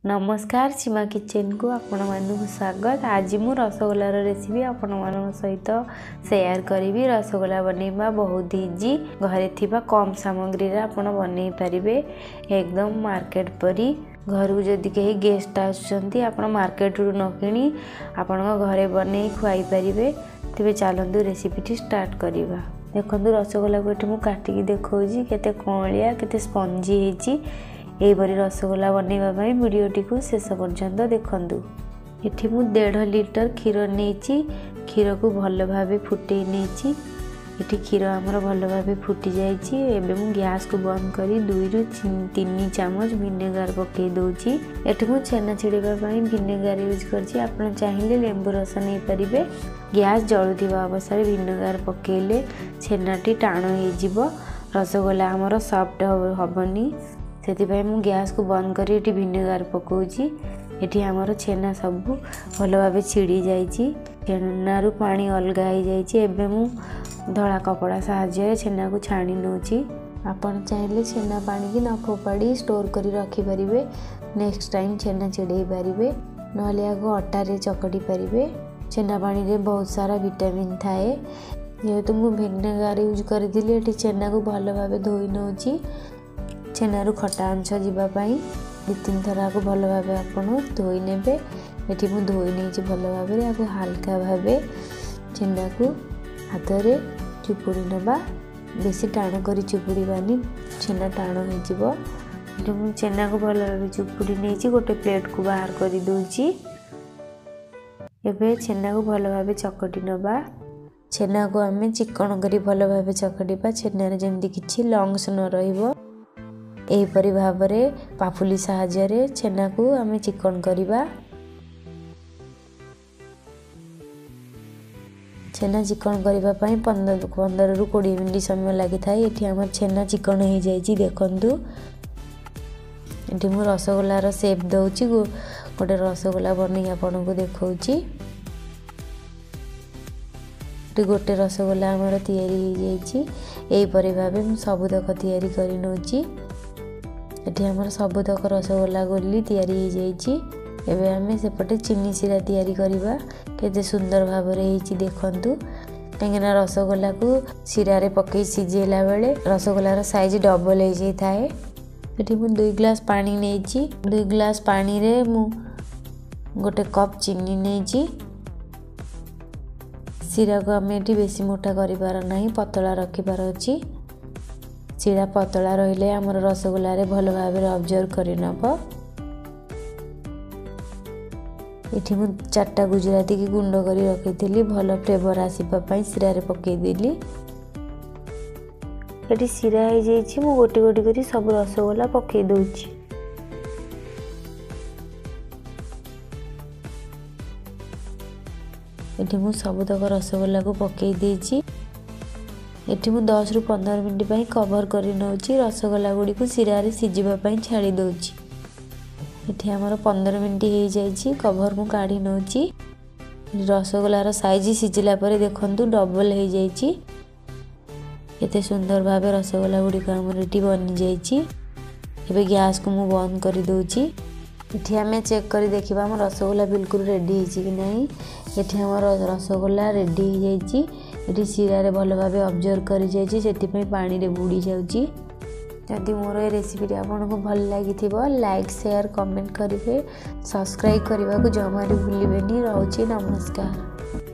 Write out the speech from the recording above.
नमस्कार सीमा किचन को आपण मानक स्वागत। आज मु रसगोलार रेसिपी आपण मानक सहित शेयर करी। रसगोला बनैबा बहुत इजी, घरे थिबा कम सामग्री रे आपण बनै पारिबे एकदम मार्केट परी। घर को जदि कहीं गेस्ट आसुचंती आपण मार्केट रु न किनी आपण घरे बनै खुआई पारिबे। तेबे चलंतु रेसिपी स्टार्ट करिबा। देखंतु रसगोला को एठी मु काटिकी देखौजी केते कोळिया केते स्पंजी हेची। एपरी रसगोला बनैबा पई वीडियोटी को शेष पर्यंत देखंतु। एठी मु 1.5 लिटर क्षीर नेची। क्षीर को भल भाबे फुटै नेची। एठी क्षीर हमर भल भाबे फुटी जाईची। एबे मु गैस को बंद करी 2 रु 3 चम्मच विनेगर पकै दोची। एठी मु छेना छिड़ेबा पई विनेगर यूज करची। आपण चाहिले लेंबू रस नै परिबे। गैस जळुथिबा अवस्था विनेगर पकेले छेनाटी टाण हे जिवो। रसगोला हमर सॉफ्ट हबनी सेति भाई मु गैस को बंद करी एठी विनेगर पकोची। एठी हमर छेना सब भल भाबे छिड़ी जाईची। छेना रु पानी अलगा हो जाईची। एबे मु धळा कपड़ा सहाय्य छेना को छाणी नोची। आपण चाहिले छेना पानी की न फोपाड़ी स्टोर करी रखी परिबे। नेक्स्ट टाइम छेना छिड़ेई परिबे नहले आगो आटा रे चकटी परिबे। छेना पानी रे बहुत सारा विटामिन थाए। जेहेतु मु विनेगर यूज करथिली एठी छेना को भल भाबे धोई नोची। छेना रु खटा अंश जीवा पाई 2-3 थरा को भल भाबे आपण धोई नेबे। एठी मु धोई नेची भल भाबे रे आको हल्का भाबे छेना को हाथ रे चुपुड़ी नबा। बेसी टाण करी चुपुड़ी बानी छेना टाण हो जिवो। एठी मु छेना को भल भाबे चुपुड़ी नेची गोटे प्लेट को बाहर करी दोची। एबे छेना को भल भाबे चकटी नबा। छेना को हमें चिकन करी भल भाबे चकटीबा। छेना रे जेमति किछि लंग्स न रहिबो एपरी भाबरे पाफुली सहाय्य रे छेना को हमें चिकन करिबा। छेना चिकन करिबा पई 15 रु 20 मिनिट समय लागि थाई। एठी हमर छेना चिकन हे जाईची देखंतु। एठी मु रसगोला रो शेप दउची। गोटे रसगोला बनै आपन को देखौची। एठी गोटे रसगोला हमर तयारी हे जाईची। एई परि भाबे मु सबुतक तयारी करि नोची। एठी हमर सबुतक रसगोला गोली तयारी हो जाईची। एबे हमें सेपटे चीनी सिरा तयारी करिबा। केते सुंदर भाबरे हेची देखंतु। काहेना रसगोला को सिरा रे पकै सिजेला बेले रसगोला रो साइज डबल हे जाई थाए। एठी मु 2 ग्लास पानी नेची। 2 ग्लास पानी रे मु गोटे कप चीनी नेची। सिरा को हमें एठी बेसी मोटा करिबार नाही, पतला रखिबार अछि। सिरा पतला रहिले हमर रसगोला रे भल भाबे ऑब्जर्व करि नबो। एठी मु 4टा गुजराती की गुंड करी रखिथिली भल फ्लेवर आसीबा पई सिरा रे पकै देली। एठी सिरा हे जाईची। मु गोटी गोटी करी सब रसगोला पकै दोची। एठी मु सब तक रसगोला को पकै देची। एठी मु 10 रु 15 मिनिट पई कवर करी नोची। रसगोला गुडी को सिरा रे सिजिबा पई छाडी दोची। एठी हमर 15 मिनिट हे जाईची। कवर मु काढी नोची। रसगोला रो साइज सिजिला परे देखंतु डबल हे जाईची। एते सुंदर भाबे रसगोला गुडी का हमर एठी बनि जाईची। एबे गैस को मु बंद करी दोची। एठी हमें चेक करी देखिबा हम रसगोला बिल्कुल रेडी हेची कि नहीं। एठी हमर रसगोला रेडी हे जाईची। एठी सिरा रे भल भाबे ऑब्जर्व करी जाईची। सेति पई पानी रे बुडी जाउची। जदि मोर ए रेसिपी आपन को भल लागिथिबो लाइक शेयर कमेंट करिवे। सब्सक्राइब करबा को जमारी भूलिबेनी। रहउची नमस्कार।